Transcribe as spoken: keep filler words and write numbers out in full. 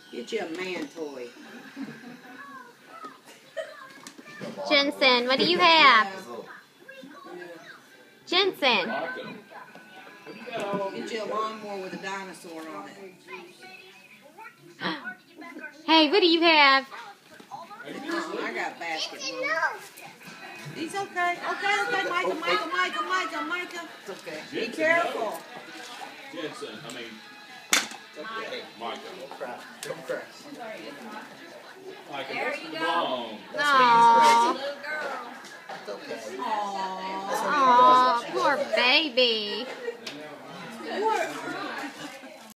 Get you a man toy. Jensen, what do you have? Jensen. Get you a lawnmower with a dinosaur on it. Hey, what do you have? Oh, I got basketball. He's okay. Okay, okay, Micah, Micah, Micah, Micah, Micah. It's okay. Be careful. Jensen, I mean, Okay. Micah. Don't cry. Don't cry. Micah, There what's you the go. bone? Aww. Little girl. It's okay. Aww. Aww, poor baby.